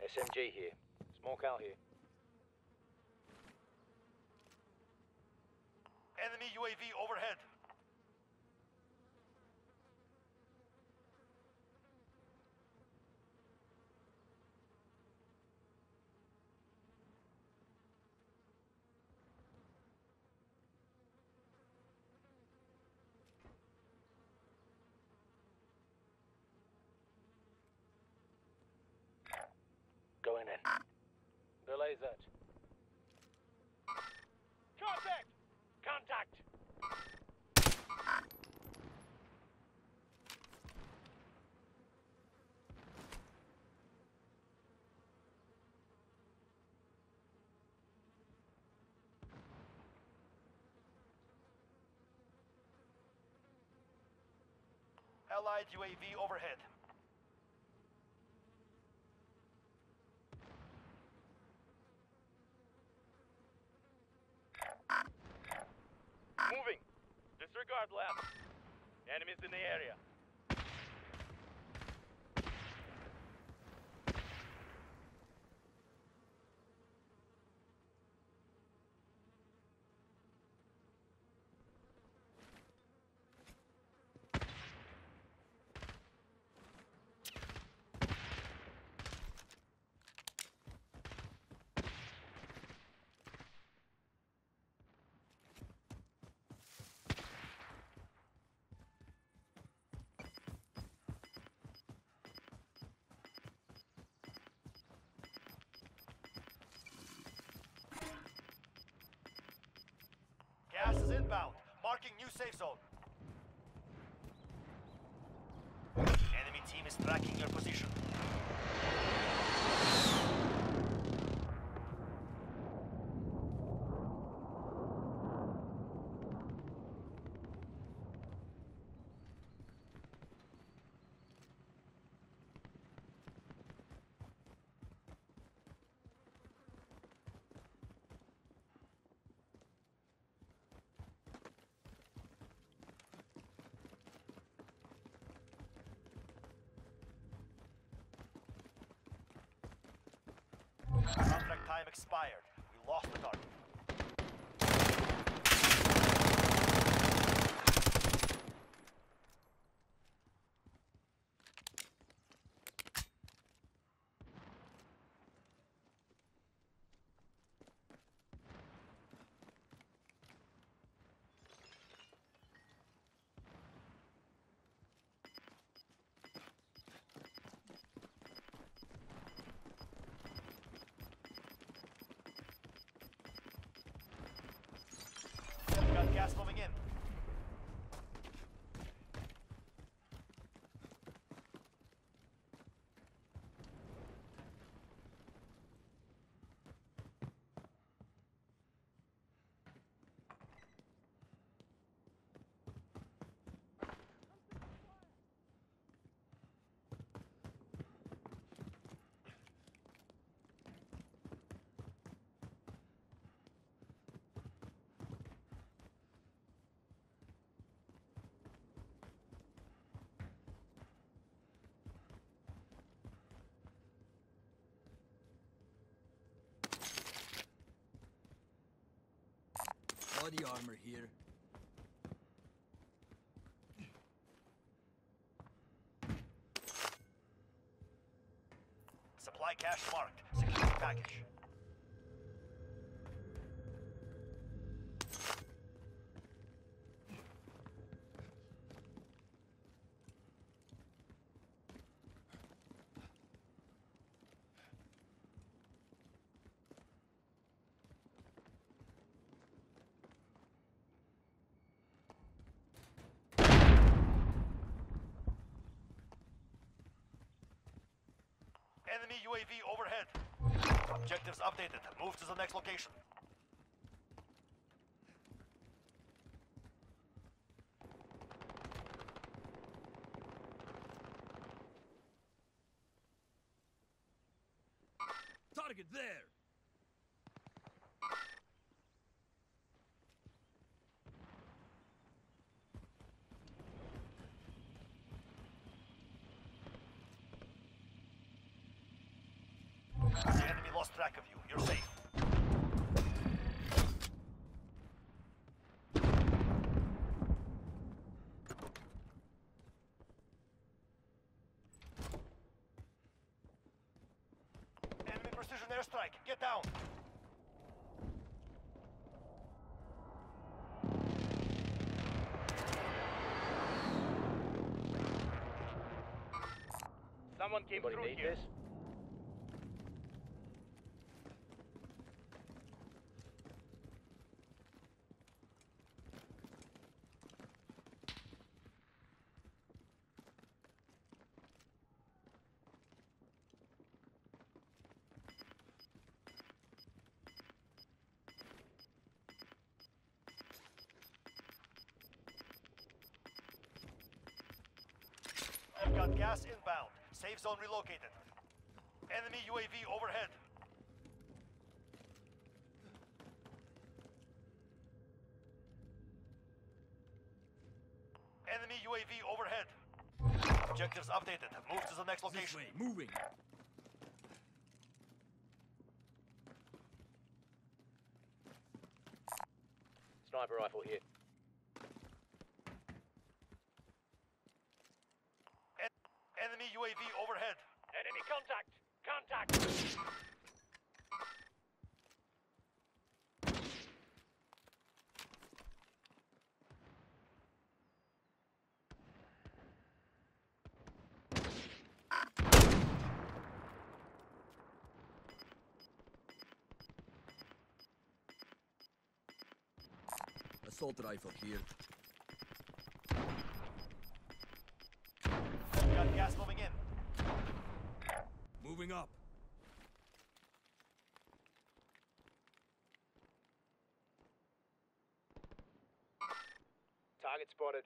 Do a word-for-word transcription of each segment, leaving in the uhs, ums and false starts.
S M G here. Smoke out here. Enemy U A V overhead. Going in. Belay that. Contact! Contact! Allied U A V overhead. Moving! Disregard left. Enemies in the area. Gas is inbound. Marking new safe zone. Enemy team is tracking your position. Contract time expired. We lost the target. Got gas moving in. Body armor here. Supply cache marked. Secure the package. Enemy U A V overhead. Objectives updated. Move to the next location. Target there! lost track of you. You're safe. Enemy precision airstrike. Get down. Someone came Anybody through need here. this? I've got gas inbound. Safe zone relocated. Enemy U A V overhead. Enemy U A V overhead. Objectives updated. Move to the next This location. way, moving. Sniper rifle here. En- enemy U A V overhead. Enemy contact! Contact! Assault rifle here. Got gas moving in. Moving up. Target spotted.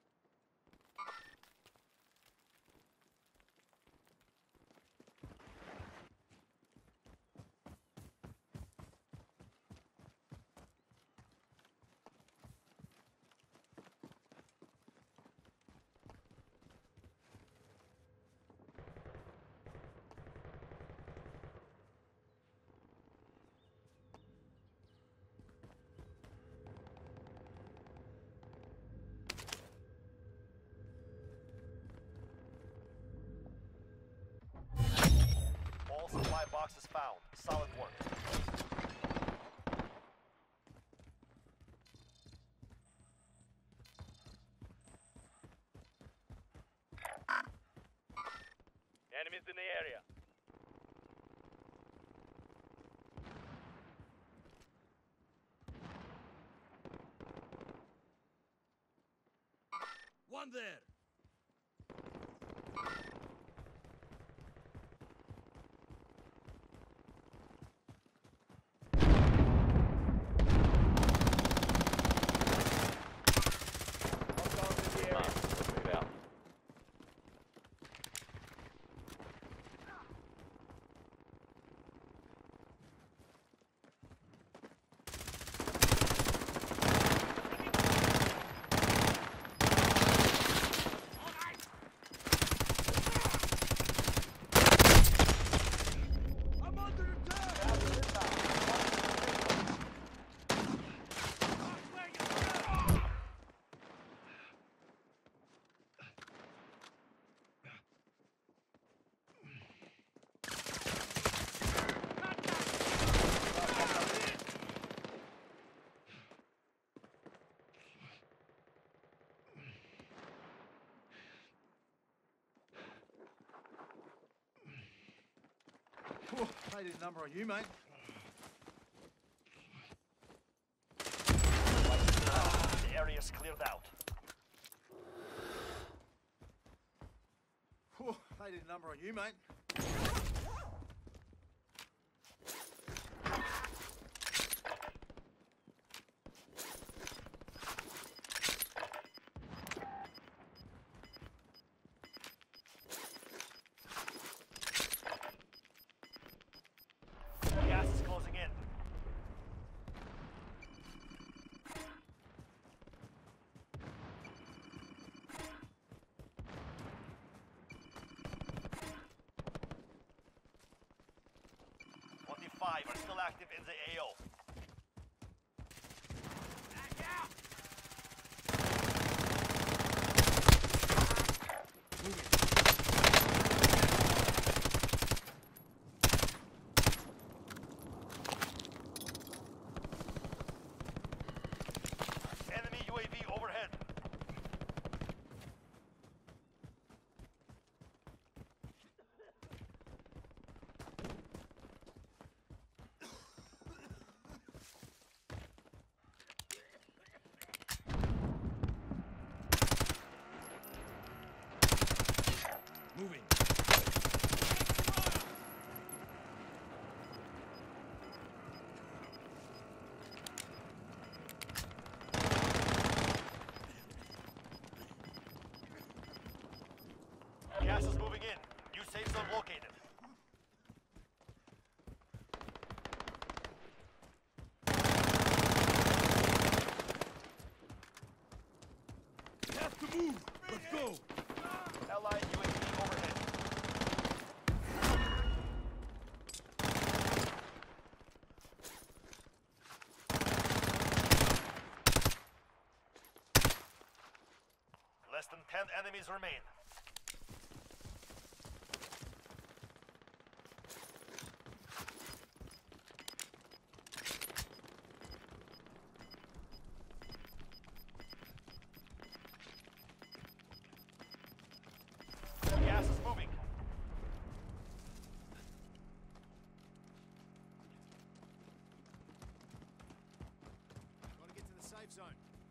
All supply boxes found. Solid work. Enemies in the area. One there. Move out. I'm under attack! Whew, they did a number on you, mate. The area's cleared out. Whew, they did a number on you, mate. Gas is closing in. five are still active in the A O. Enemy U A V overhead. Moving. Gas is moving in. New safe zone located. We have to move. Let's go. Allied U A V overhead. Less than ten enemies remain. Gas is moving. Gotta get to the safe zone.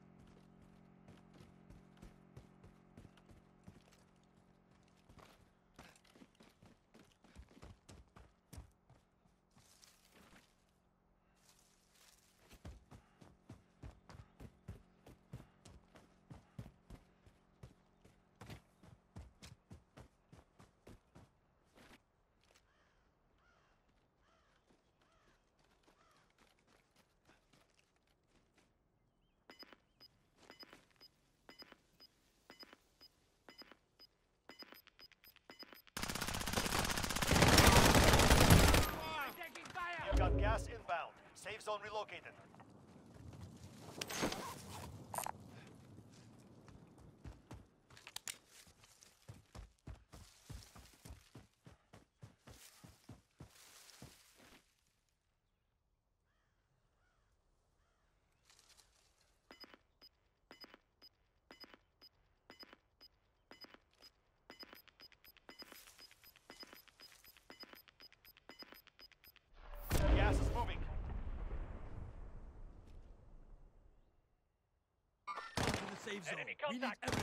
You've got gas inbound. Safe zone relocated. Gas is moving. To the safe zone. Enemy We need contact. every